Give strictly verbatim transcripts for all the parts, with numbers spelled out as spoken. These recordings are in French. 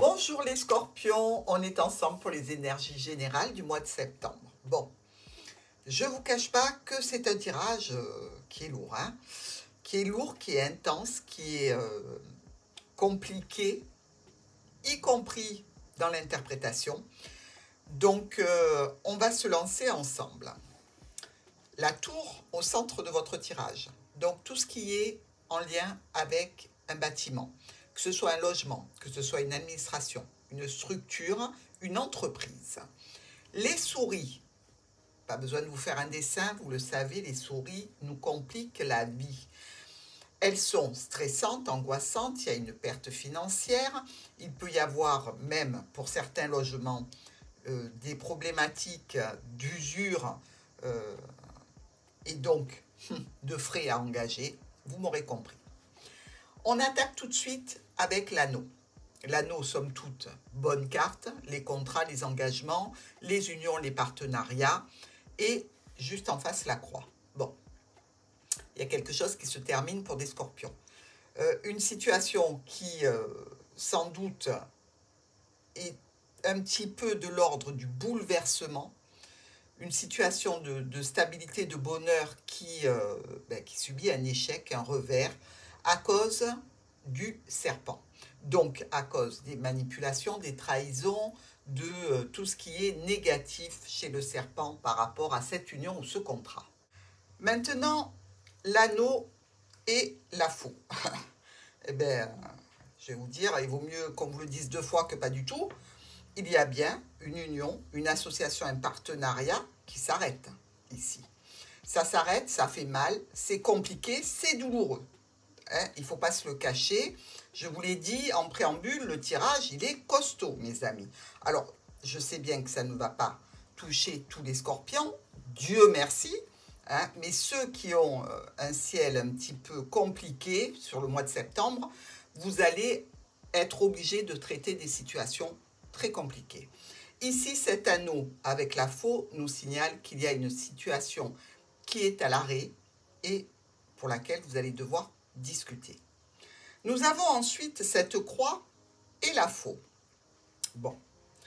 Bonjour les scorpions, on est ensemble pour les énergies générales du mois de septembre. Bon, je ne vous cache pas que c'est un tirage euh, qui est lourd, hein, qui est lourd, qui est intense, qui est euh, compliqué, y compris dans l'interprétation. Donc, euh, on va se lancer ensemble. La tour au centre de votre tirage. Donc, tout ce qui est en lien avec un bâtiment, que ce soit un logement, que ce soit une administration, une structure, une entreprise. Les souris, pas besoin de vous faire un dessin, vous le savez, les souris nous compliquent la vie. Elles sont stressantes, angoissantes, il y a une perte financière, il peut y avoir même pour certains logements euh, des problématiques d'usure euh, et donc de frais à engager, vous m'aurez compris. On attaque tout de suite avec l'anneau. L'anneau, somme toute, bonne carte, les contrats, les engagements, les unions, les partenariats, et juste en face, la croix. Bon, il y a quelque chose qui se termine pour des scorpions. Euh, une situation qui, euh, sans doute, est un petit peu de l'ordre du bouleversement, une situation de, de stabilité, de bonheur qui, euh, ben, qui subit un échec, un revers, à cause du serpent. Donc, à cause des manipulations, des trahisons, de euh, tout ce qui est négatif chez le serpent par rapport à cette union ou ce contrat. Maintenant, l'anneau et la faux. Eh bien, je vais vous dire, il vaut mieux qu'on vous le dise deux fois que pas du tout. Il y a bien une union, une association, un partenariat qui s'arrête ici. Ça s'arrête, ça fait mal, c'est compliqué, c'est douloureux. Hein, il ne faut pas se le cacher. Je vous l'ai dit en préambule, le tirage, il est costaud, mes amis. Alors, je sais bien que ça ne va pas toucher tous les scorpions, Dieu merci, hein, mais ceux qui ont euh, un ciel un petit peu compliqué sur le mois de septembre, vous allez être obligés de traiter des situations très compliquées. Ici, cet anneau avec la faux nous signale qu'il y a une situation qui est à l'arrêt et pour laquelle vous allez devoir discuter. Nous avons ensuite cette croix et la faux. Bon,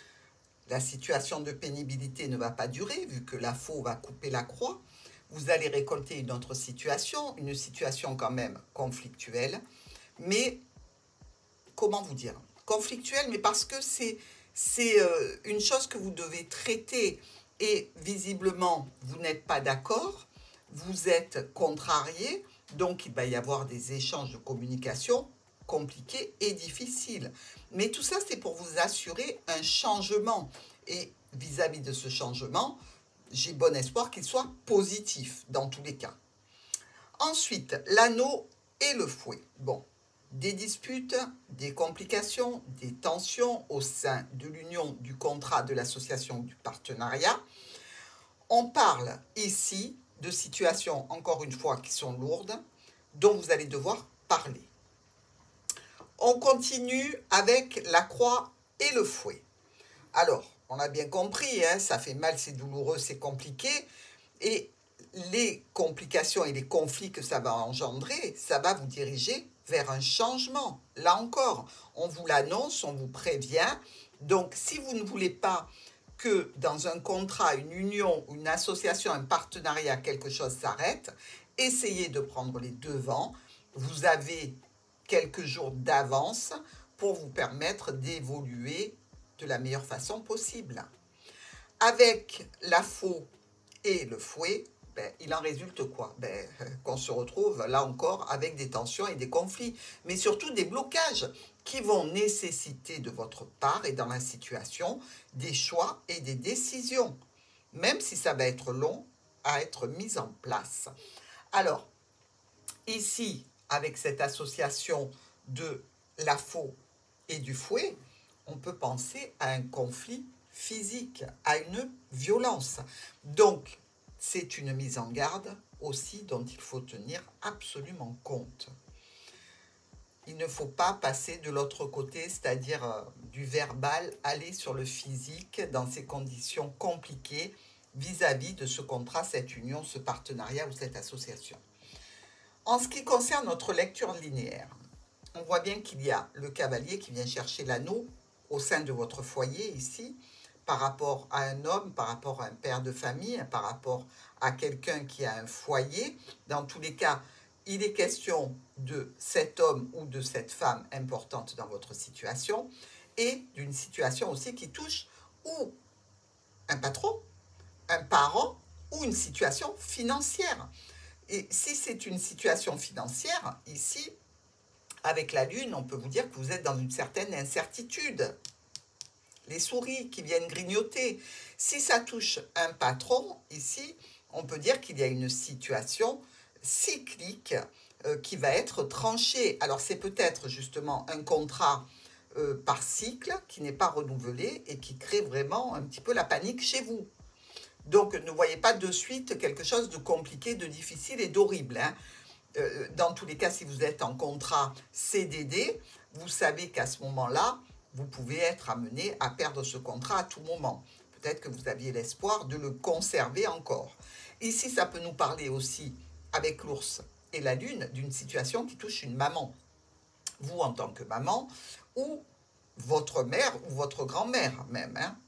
la situation de pénibilité ne va pas durer vu que la faux va couper la croix. Vous allez récolter une autre situation, une situation quand même conflictuelle, mais comment vous dire? Conflictuelle, mais parce que c'est c'est euh, une chose que vous devez traiter et visiblement vous n'êtes pas d'accord, vous êtes contrarié. Donc, il va y avoir des échanges de communication compliqués et difficiles. Mais tout ça, c'est pour vous assurer un changement. Et vis-à-vis de ce changement, j'ai bon espoir qu'il soit positif dans tous les cas. Ensuite, l'anneau et le fouet. Bon, des disputes, des complications, des tensions au sein de l'union, du contrat, de l'association, du partenariat. On parle ici de situations, encore une fois, qui sont lourdes, dont vous allez devoir parler. On continue avec la croix et le fouet. Alors, on a bien compris, hein, ça fait mal, c'est douloureux, c'est compliqué, et les complications et les conflits que ça va engendrer, ça va vous diriger vers un changement. Là encore, on vous l'annonce, on vous prévient. Donc, si vous ne voulez pas que dans un contrat, une union, une association, un partenariat, quelque chose s'arrête, essayez de prendre les devants. Vous avez quelques jours d'avance pour vous permettre d'évoluer de la meilleure façon possible. Avec la faux et le fouet, ben, il en résulte quoi? Ben, qu'on se retrouve là encore avec des tensions et des conflits, mais surtout des blocages qui vont nécessiter de votre part et dans la situation des choix et des décisions, même si ça va être long à être mis en place. Alors, ici, avec cette association de la faux et du fouet, on peut penser à un conflit physique, à une violence. Donc, c'est une mise en garde aussi dont il faut tenir absolument compte. Il ne faut pas passer de l'autre côté, c'est-à-dire euh, du verbal, aller sur le physique dans ces conditions compliquées vis-à-vis de ce contrat, cette union, ce partenariat ou cette association. En ce qui concerne notre lecture linéaire, on voit bien qu'il y a le cavalier qui vient chercher l'anneau au sein de votre foyer ici, par rapport à un homme, par rapport à un père de famille, par rapport à quelqu'un qui a un foyer. Dans tous les cas, il est question de cet homme ou de cette femme importante dans votre situation et d'une situation aussi qui touche ou un patron, un parent ou une situation financière. Et si c'est une situation financière, ici, avec la Lune, on peut vous dire que vous êtes dans une certaine incertitude. Les souris qui viennent grignoter. Si ça touche un patron, ici, on peut dire qu'il y a une situation cyclique euh, qui va être tranchée. Alors, c'est peut-être justement un contrat euh, par cycle qui n'est pas renouvelé et qui crée vraiment un petit peu la panique chez vous. Donc, ne voyez pas de suite quelque chose de compliqué, de difficile et d'horrible, hein. Euh, dans tous les cas, si vous êtes en contrat C D D, vous savez qu'à ce moment-là, vous pouvez être amené à perdre ce contrat à tout moment. Peut-être que vous aviez l'espoir de le conserver encore. Ici, ça peut nous parler aussi, avec l'ours et la lune, d'une situation qui touche une maman. Vous, en tant que maman, ou votre mère, ou votre grand-mère même. Hein.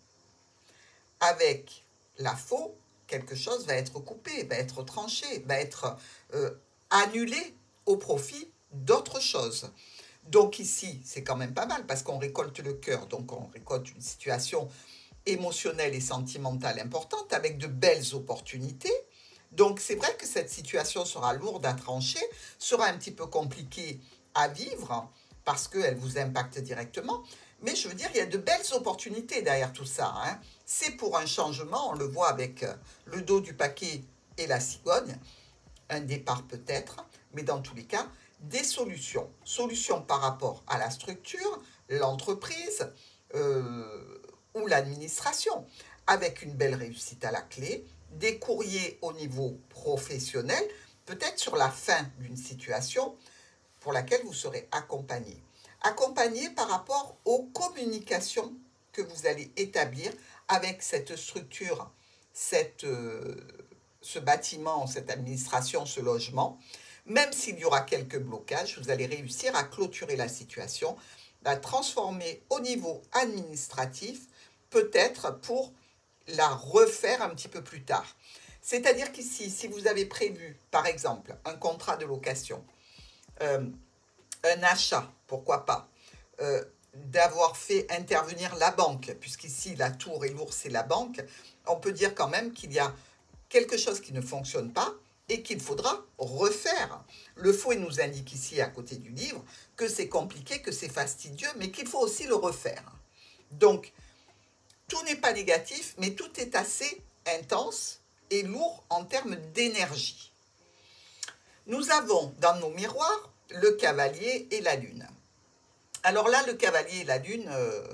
Avec la faux, quelque chose va être coupé, va être tranché, va être euh, annulé au profit d'autre chose. Donc ici, c'est quand même pas mal parce qu'on récolte le cœur, donc on récolte une situation émotionnelle et sentimentale importante avec de belles opportunités. Donc c'est vrai que cette situation sera lourde à trancher, sera un petit peu compliquée à vivre parce qu'elle vous impacte directement. Mais je veux dire, il y a de belles opportunités derrière tout ça. Hein. C'est pour un changement, on le voit avec le dos du paquet et la cigogne, un départ peut-être, mais dans tous les cas, des solutions. Solutions par rapport à la structure, l'entreprise euh, ou l'administration, avec une belle réussite à la clé, des courriers au niveau professionnel, peut-être sur la fin d'une situation pour laquelle vous serez accompagné. Accompagné par rapport aux communications que vous allez établir avec cette structure, cette, euh, ce bâtiment, cette administration, ce logement. Même s'il y aura quelques blocages, vous allez réussir à clôturer la situation, la transformer au niveau administratif, peut-être pour la refaire un petit peu plus tard. C'est-à-dire qu'ici, si vous avez prévu, par exemple, un contrat de location, euh, un achat, pourquoi pas, euh, d'avoir fait intervenir la banque, puisqu'ici la tour et l'ours c'est la banque, on peut dire quand même qu'il y a quelque chose qui ne fonctionne pas et qu'il faudra refaire. Le fouet nous indique ici, à côté du livre, que c'est compliqué, que c'est fastidieux, mais qu'il faut aussi le refaire. Donc, tout n'est pas négatif, mais tout est assez intense et lourd en termes d'énergie. Nous avons dans nos miroirs le cavalier et la lune. Alors là, le cavalier et la lune, euh,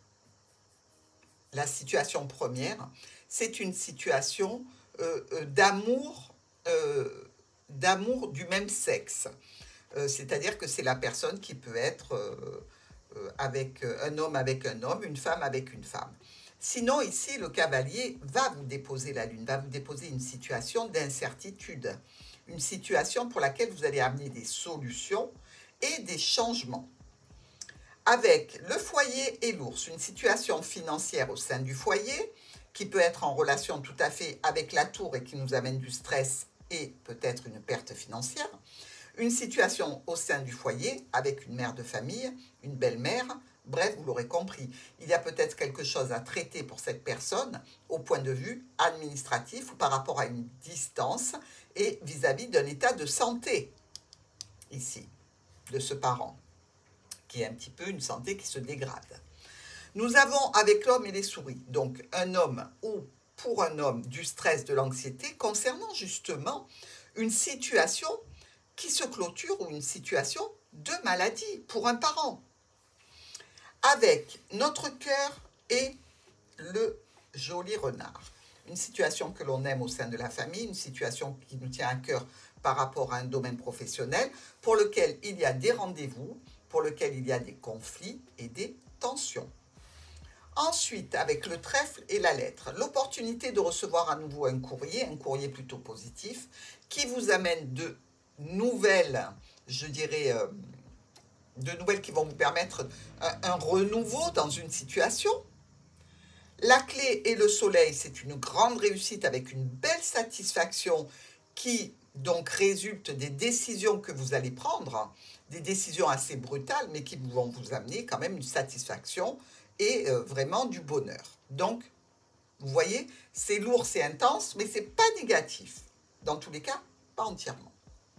la situation première, c'est une situation euh, euh, d'amour, euh, d'amour du même sexe. Euh, c'est-à-dire que c'est la personne qui peut être euh, euh, avec un homme avec un homme, une femme avec une femme. Sinon, ici, le cavalier va vous déposer la lune, va vous déposer une situation d'incertitude, une situation pour laquelle vous allez amener des solutions et des changements. Avec le foyer et l'ours, une situation financière au sein du foyer qui peut être en relation tout à fait avec la tour et qui nous amène du stress et peut-être une perte financière. Une situation au sein du foyer avec une mère de famille, une belle-mère. Bref, vous l'aurez compris, il y a peut-être quelque chose à traiter pour cette personne au point de vue administratif ou par rapport à une distance et vis-à-vis d'un état de santé, ici, de ce parent, qui est un petit peu une santé qui se dégrade. Nous avons avec l'homme et les souris, donc un homme ou pour un homme du stress, de l'anxiété, concernant justement une situation qui se clôture ou une situation de maladie pour un parent. Avec notre cœur et le joli renard. Une situation que l'on aime au sein de la famille, une situation qui nous tient à cœur par rapport à un domaine professionnel, pour lequel il y a des rendez-vous, pour lequel il y a des conflits et des tensions. Ensuite, avec le trèfle et la lettre, l'opportunité de recevoir à nouveau un courrier, un courrier plutôt positif, qui vous amène de nouvelles, je dirais, euh, de nouvelles qui vont vous permettre un, un renouveau dans une situation. La clé et le soleil, c'est une grande réussite avec une belle satisfaction qui donc résulte des décisions que vous allez prendre, des décisions assez brutales, mais qui vont vous amener quand même une satisfaction et euh, vraiment du bonheur. Donc, vous voyez, c'est lourd, c'est intense, mais ce n'est pas négatif. Dans tous les cas, pas entièrement.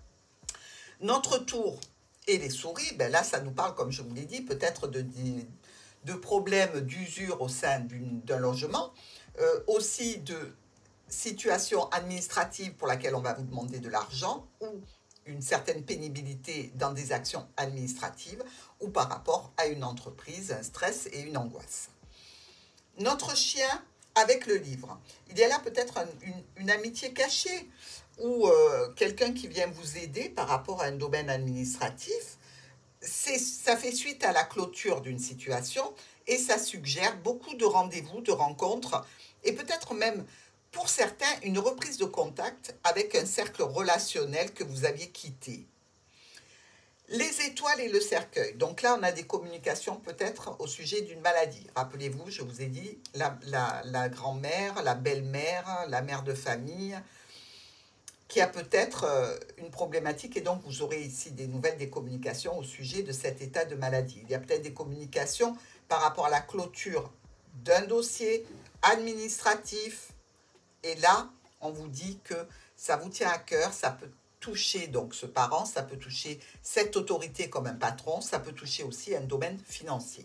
Notre tour et les souris, ben là, ça nous parle, comme je vous l'ai dit, peut-être de, de, de problèmes d'usure au sein d'un logement, euh, aussi de situation administrative pour laquelle on va vous demander de l'argent, ou une certaine pénibilité dans des actions administratives, ou par rapport à une entreprise, un stress et une angoisse. Notre chien avec le livre. Il y a là peut-être un, une, une amitié cachée, ou euh, quelqu'un qui vient vous aider par rapport à un domaine administratif. Ça fait suite à la clôture d'une situation et ça suggère beaucoup de rendez-vous, de rencontres et peut-être même pour certains une reprise de contact avec un cercle relationnel que vous aviez quitté. Les étoiles et le cercueil. Donc là, on a des communications peut-être au sujet d'une maladie. Rappelez-vous, je vous ai dit, la, la, la grand-mère, la belle-mère, la mère de famille, qui a peut-être euh, une problématique. Et donc, vous aurez ici des nouvelles, des communications au sujet de cet état de maladie. Il y a peut-être des communications par rapport à la clôture d'un dossier administratif. Et là, on vous dit que ça vous tient à cœur, ça peut toucher donc ce parent, ça peut toucher cette autorité comme un patron, ça peut toucher aussi un domaine financier.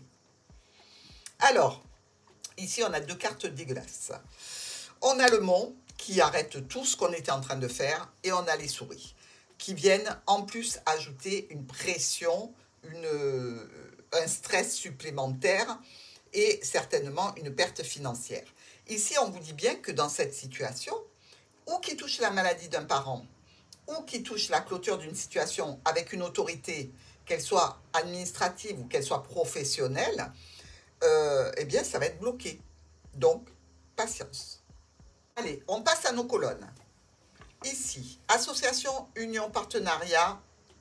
Alors, ici on a deux cartes dégueulasses. On a le mont qui arrête tout ce qu'on était en train de faire et on a les souris qui viennent en plus ajouter une pression, une, un stress supplémentaire et certainement une perte financière. Ici, on vous dit bien que dans cette situation, ou qui touche la maladie d'un parent, ou qui touche la clôture d'une situation avec une autorité, qu'elle soit administrative ou qu'elle soit professionnelle, euh, eh bien, ça va être bloqué. Donc, patience. Allez, on passe à nos colonnes. Ici, association, union, partenariat.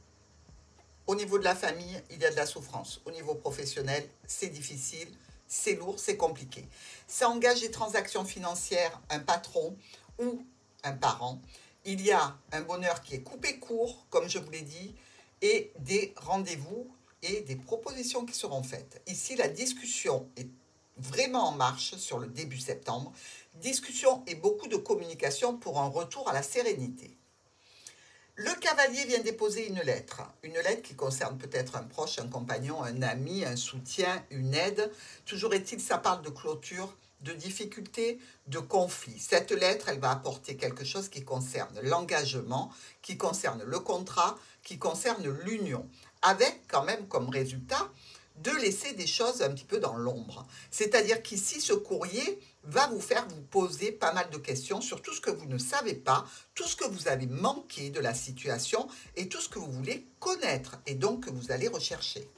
Au niveau de la famille, il y a de la souffrance. Au niveau professionnel, c'est difficile, c'est lourd, c'est compliqué. Ça engage des transactions financières, un patron ou un parent. Il y a un bonheur qui est coupé court, comme je vous l'ai dit, et des rendez-vous et des propositions qui seront faites. Ici, la discussion est vraiment en marche sur le début septembre. Discussion et beaucoup de communication pour un retour à la sérénité. Le cavalier vient déposer une lettre. Une lettre qui concerne peut-être un proche, un compagnon, un ami, un soutien, une aide. Toujours est-il, ça parle de clôture, de difficultés, de conflits. Cette lettre, elle va apporter quelque chose qui concerne l'engagement, qui concerne le contrat, qui concerne l'union, avec quand même comme résultat de laisser des choses un petit peu dans l'ombre. C'est-à-dire qu'ici, ce courrier va vous faire vous poser pas mal de questions sur tout ce que vous ne savez pas, tout ce que vous avez manqué de la situation et tout ce que vous voulez connaître et donc que vous allez rechercher.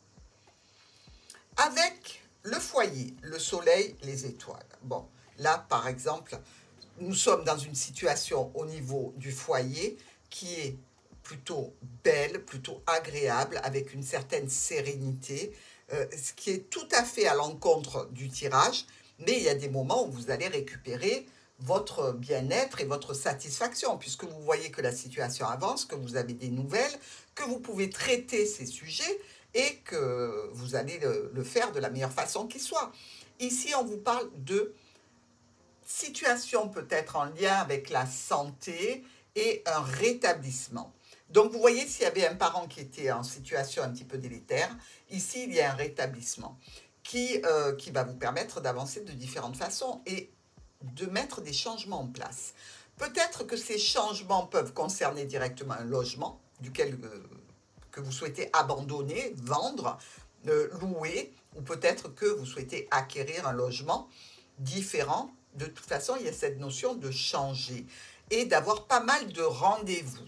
Avec le foyer, le soleil, les étoiles. Bon, là, par exemple, nous sommes dans une situation au niveau du foyer qui est plutôt belle, plutôt agréable, avec une certaine sérénité, euh, ce qui est tout à fait à l'encontre du tirage, mais il y a des moments où vous allez récupérer votre bien-être et votre satisfaction, puisque vous voyez que la situation avance, que vous avez des nouvelles, que vous pouvez traiter ces sujets et que vous allez le, le faire de la meilleure façon qui soit. Ici, on vous parle de situation peut-être en lien avec la santé et un rétablissement. Donc, vous voyez, s'il y avait un parent qui était en situation un petit peu délétère, ici, il y a un rétablissement qui, euh, qui va vous permettre d'avancer de différentes façons et de mettre des changements en place. Peut-être que ces changements peuvent concerner directement un logement duquel, euh, que vous souhaitez abandonner, vendre, euh, louer, ou peut-être que vous souhaitez acquérir un logement différent. De toute façon, il y a cette notion de changer et d'avoir pas mal de rendez-vous.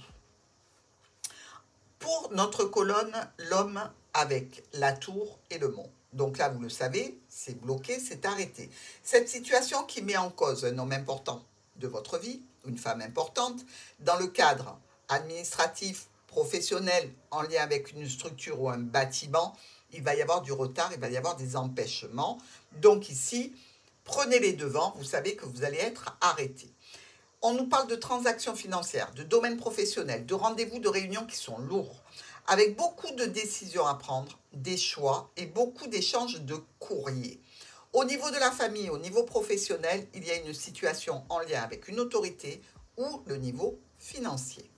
Pour notre colonne, l'homme avec la tour et le mont. Donc là, vous le savez, c'est bloqué, c'est arrêté. Cette situation qui met en cause un homme important de votre vie, une femme importante, dans le cadre administratif, professionnel en lien avec une structure ou un bâtiment, il va y avoir du retard, il va y avoir des empêchements. Donc ici, prenez les devants, vous savez que vous allez être arrêté. On nous parle de transactions financières, de domaine professionnel, de rendez-vous, de réunions qui sont lourds, avec beaucoup de décisions à prendre, des choix et beaucoup d'échanges de courriers. Au niveau de la famille, au niveau professionnel, il y a une situation en lien avec une autorité ou le niveau financier.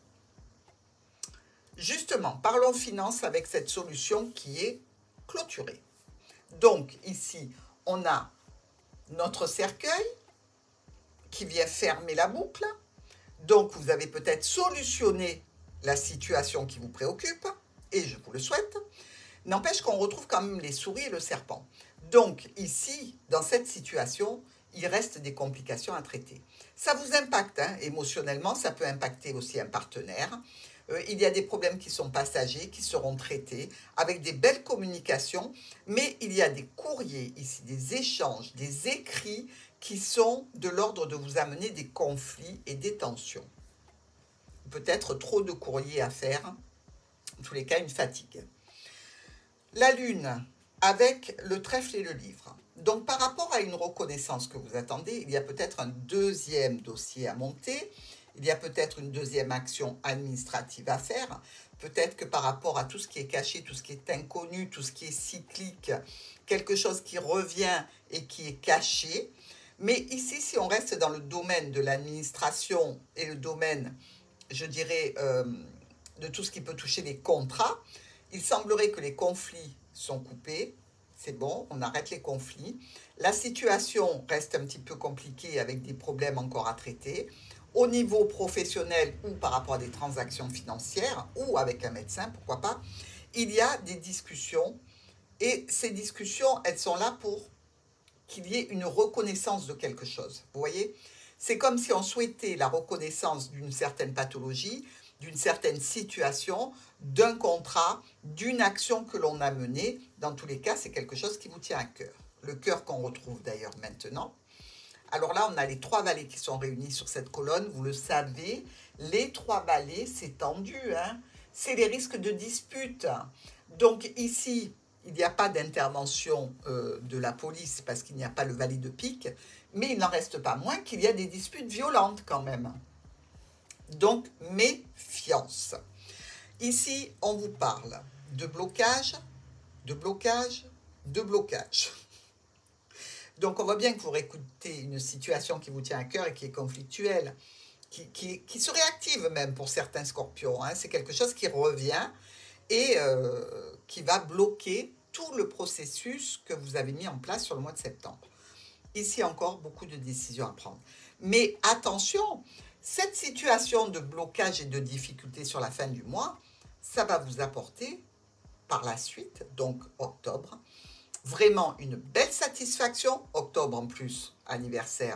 Justement, parlons finance avec cette solution qui est clôturée. Donc ici, on a notre cercueil qui vient fermer la boucle. Donc, vous avez peut-être solutionné la situation qui vous préoccupe, et je vous le souhaite. N'empêche qu'on retrouve quand même les souris et le serpent. Donc, ici, dans cette situation, il reste des complications à traiter. Ça vous impacte, hein, émotionnellement, ça peut impacter aussi un partenaire. Euh, il y a des problèmes qui sont passagers, qui seront traités avec des belles communications, mais il y a des courriers ici, des échanges, des écrits qui sont de l'ordre de vous amener des conflits et des tensions. Peut-être trop de courriers à faire, en tous les cas une fatigue. La lune avec le trèfle et le livre. Donc par rapport à une reconnaissance que vous attendez, il y a peut-être un deuxième dossier à monter, il y a peut-être une deuxième action administrative à faire, peut-être que par rapport à tout ce qui est caché, tout ce qui est inconnu, tout ce qui est cyclique, quelque chose qui revient et qui est caché. Mais ici, si on reste dans le domaine de l'administration et le domaine, je dirais, euh, de tout ce qui peut toucher les contrats, il semblerait que les conflits sont coupés. C'est bon, on arrête les conflits. La situation reste un petit peu compliquée avec des problèmes encore à traiter. Au niveau professionnel ou par rapport à des transactions financières ou avec un médecin, pourquoi pas, il y a des discussions. Et ces discussions, elles sont là pour qu'il y ait une reconnaissance de quelque chose. Vous voyez, c'est comme si on souhaitait la reconnaissance d'une certaine pathologie, d'une certaine situation, d'un contrat, d'une action que l'on a menée. Dans tous les cas, c'est quelque chose qui vous tient à cœur. Le cœur qu'on retrouve d'ailleurs maintenant. Alors là, on a les trois valets qui sont réunis sur cette colonne. Vous le savez, les trois valets, c'est tendu, hein, c'est les risques de dispute. Donc ici, il n'y a pas d'intervention euh, de la police parce qu'il n'y a pas le valet de pique, mais il n'en reste pas moins qu'il y a des disputes violentes quand même. Donc, méfiance. Ici, on vous parle de blocage, de blocage, de blocage. Donc, on voit bien que vous réécoutez une situation qui vous tient à cœur et qui est conflictuelle, qui, qui, qui se réactive même pour certains scorpions. Hein. C'est quelque chose qui revient et euh, qui va bloquer tout le processus que vous avez mis en place sur le mois de septembre. Ici encore, beaucoup de décisions à prendre. Mais attention, cette situation de blocage et de difficulté sur la fin du mois, ça va vous apporter par la suite, donc octobre, vraiment une belle satisfaction. Octobre en plus, anniversaire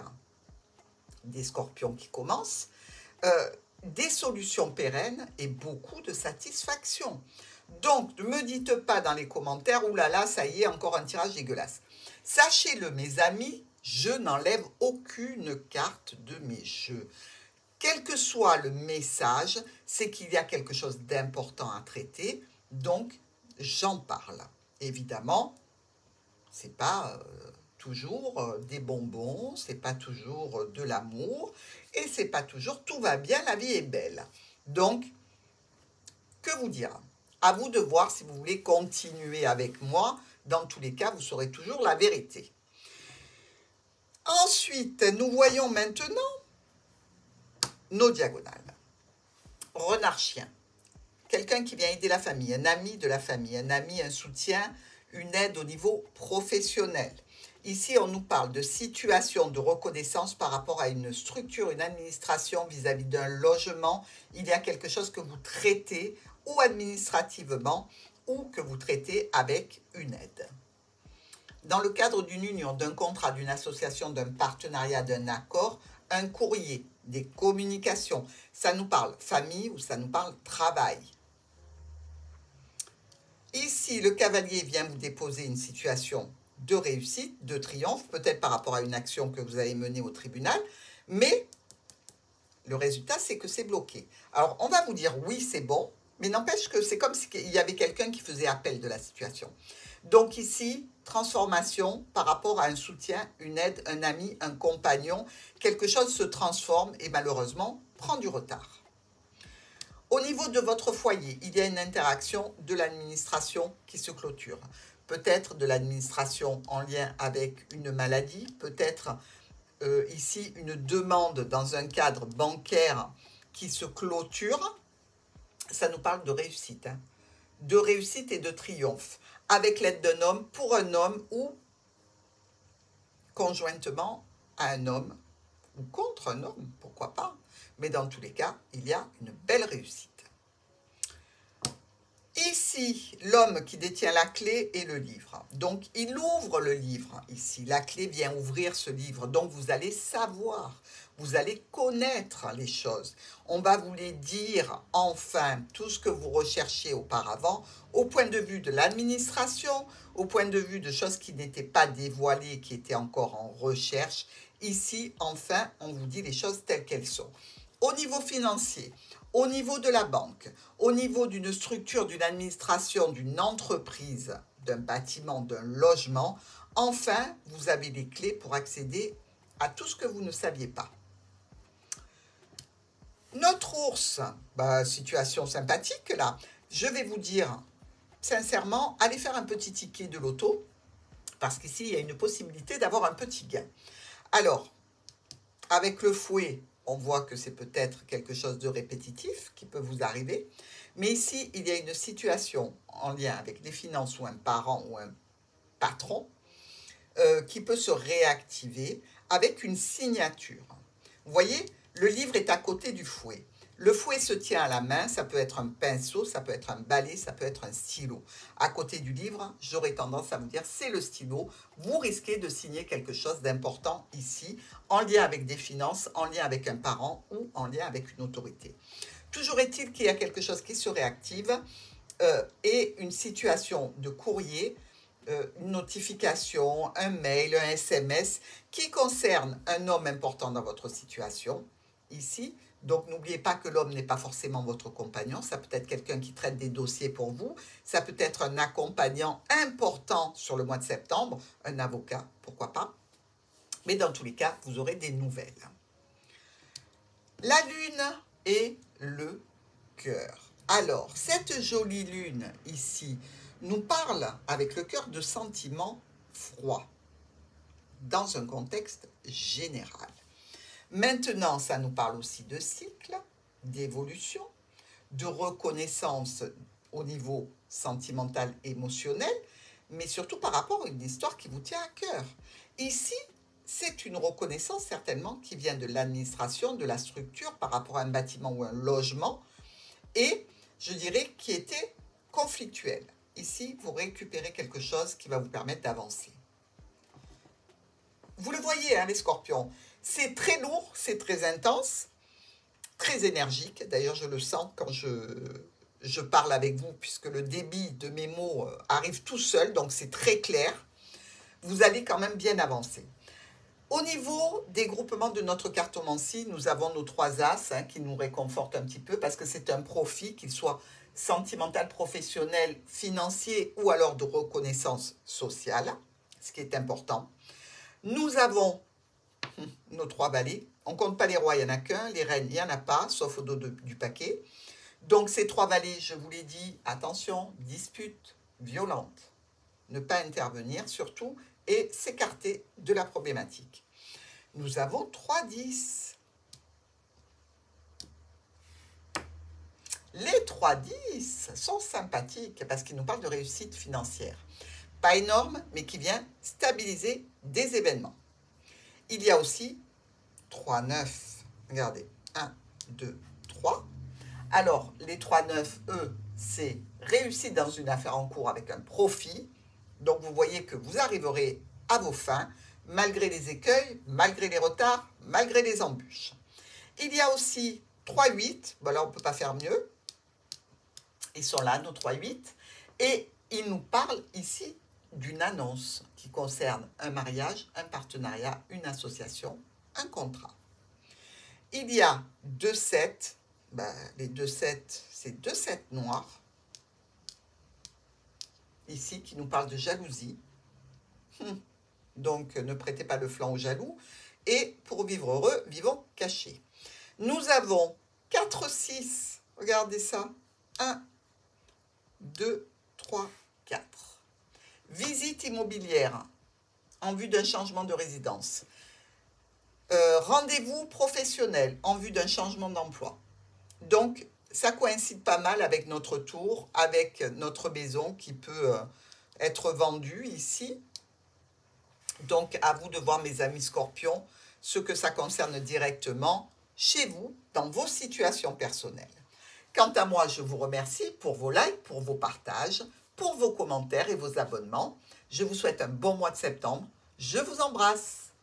des scorpions qui commence. Euh, des solutions pérennes et beaucoup de satisfaction. Donc, ne me dites pas dans les commentaires, oulala, là là, ça y est, encore un tirage dégueulasse. Sachez-le, mes amis, je n'enlève aucune carte de mes jeux. Quel que soit le message, c'est qu'il y a quelque chose d'important à traiter, donc j'en parle. Évidemment, c'est pas euh, toujours euh, des bonbons, c'est pas toujours euh, de l'amour, et c'est pas toujours tout va bien, la vie est belle. Donc, que vous dire? À vous de voir si vous voulez continuer avec moi. Dans tous les cas, vous saurez toujours la vérité. Ensuite, nous voyons maintenant nos diagonales. Renard chien. Quelqu'un qui vient aider la famille, un ami de la famille, un ami, un soutien, une aide au niveau professionnel. Ici, on nous parle de situation de reconnaissance par rapport à une structure, une administration vis-à-vis d'un logement. Il y a quelque chose que vous traitez ou administrativement ou que vous traitez avec une aide. Dans le cadre d'une union, d'un contrat, d'une association, d'un partenariat, d'un accord, un courrier, des communications, ça nous parle famille ou ça nous parle travail. Ici, le cavalier vient vous déposer une situation de réussite, de triomphe, peut-être par rapport à une action que vous avez menée au tribunal, mais le résultat, c'est que c'est bloqué. Alors, on va vous dire, oui, c'est bon, Mais n'empêche que c'est comme s'il y avait quelqu'un qui faisait appel de la situation. Donc ici, transformation par rapport à un soutien, une aide, un ami, un compagnon. Quelque chose se transforme et malheureusement prend du retard. Au niveau de votre foyer, il y a une interaction de l'administration qui se clôture. Peut-être de l'administration en lien avec une maladie, peut-être euh, ici une demande dans un cadre bancaire qui se clôture. Ça nous parle de réussite, hein, de réussite et de triomphe, avec l'aide d'un homme, pour un homme ou conjointement à un homme ou contre un homme, pourquoi pas. Mais dans tous les cas, il y a une belle réussite. Ici, l'homme qui détient la clé et le livre. Donc, il ouvre le livre ici. La clé vient ouvrir ce livre. Donc, vous allez savoir, vous allez connaître les choses. On va vous les dire, enfin, tout ce que vous recherchiez auparavant, au point de vue de l'administration, au point de vue de choses qui n'étaient pas dévoilées, qui étaient encore en recherche. Ici, enfin, on vous dit les choses telles qu'elles sont. Au niveau financier, au niveau de la banque, au niveau d'une structure, d'une administration, d'une entreprise, d'un bâtiment, d'un logement, enfin, vous avez les clés pour accéder à tout ce que vous ne saviez pas. Notre ours, bah, situation sympathique là, je vais vous dire sincèrement, allez faire un petit ticket de loto, parce qu'ici, il y a une possibilité d'avoir un petit gain. Alors, avec le fouet, on voit que c'est peut-être quelque chose de répétitif qui peut vous arriver. Mais ici, il y a une situation en lien avec les finances ou un parent ou un patron euh, qui peut se réactiver avec une signature. Vous voyez, le livre est à côté du fouet. Le fouet se tient à la main, ça peut être un pinceau, ça peut être un balai, ça peut être un stylo. À côté du livre, j'aurais tendance à vous dire, c'est le stylo. Vous risquez de signer quelque chose d'important ici, en lien avec des finances, en lien avec un parent ou en lien avec une autorité. Toujours est-il qu'il y a quelque chose qui se réactive euh, et une situation de courrier, euh, une notification, un mail, un S M S qui concerne un homme important dans votre situation, ici. Donc, n'oubliez pas que l'homme n'est pas forcément votre compagnon. Ça peut être quelqu'un qui traite des dossiers pour vous. Ça peut être un accompagnant important sur le mois de septembre. Un avocat, pourquoi pas. Mais dans tous les cas, vous aurez des nouvelles. La lune et le cœur. Alors, cette jolie lune ici nous parle avec le cœur de sentiments froids dans un contexte général. Maintenant, ça nous parle aussi de cycle, d'évolution, de reconnaissance au niveau sentimental, émotionnel, mais surtout par rapport à une histoire qui vous tient à cœur. Ici, c'est une reconnaissance certainement qui vient de l'administration, de la structure par rapport à un bâtiment ou un logement, et je dirais qui était conflictuel. Ici, vous récupérez quelque chose qui va vous permettre d'avancer. Vous le voyez, hein, les scorpions, c'est très lourd, c'est très intense, très énergique. D'ailleurs, je le sens quand je, je parle avec vous, puisque le débit de mes mots arrive tout seul, donc c'est très clair. Vous allez quand même bien avancer. Au niveau des groupements de notre cartomancie, nous avons nos trois as hein, qui nous réconfortent un petit peu, parce que c'est un profit, qu'il soit sentimental, professionnel, financier ou alors de reconnaissance sociale, ce qui est important. Nous avons nos trois valets. On ne compte pas les rois, il n'y en a qu'un. Les reines, il n'y en a pas, sauf au dos de, du paquet. Donc, ces trois valets, je vous l'ai dit, attention, dispute violente. Ne pas intervenir, surtout, et s'écarter de la problématique. Nous avons trois dix. Les trois dix sont sympathiques parce qu'ils nous parlent de réussite financière. Pas énorme, mais qui vient stabiliser des événements. Il y a aussi trois neuf. Regardez, un, deux, trois. Alors, les trois neuf, eux, c'est réussite dans une affaire en cours avec un profit. Donc, vous voyez que vous arriverez à vos fins, malgré les écueils, malgré les retards, malgré les embûches. Il y a aussi trois huit. Bon, là, on ne peut pas faire mieux. Ils sont là, nos trois huit. Et ils nous parlent ici d'une annonce qui concerne un mariage, un partenariat, une association, un contrat. Il y a deux sept, ben, les deux sept, c'est deux sept noirs. Ici, qui nous parle de jalousie. Hum. Donc, ne prêtez pas le flanc aux jaloux. Et pour vivre heureux, vivons cachés. Nous avons quatre six. Regardez ça. un, deux, trois, quatre. Visite immobilière en vue d'un changement de résidence. Euh, Rendez-vous professionnel en vue d'un changement d'emploi. Donc, ça coïncide pas mal avec notre tour, avec notre maison qui peut euh, être vendue ici. Donc, à vous de voir, mes amis scorpions, ce que ça concerne directement chez vous, dans vos situations personnelles. Quant à moi, je vous remercie pour vos likes, pour vos partages, pour vos commentaires et vos abonnements. Je vous souhaite un bon mois de septembre. Je vous embrasse.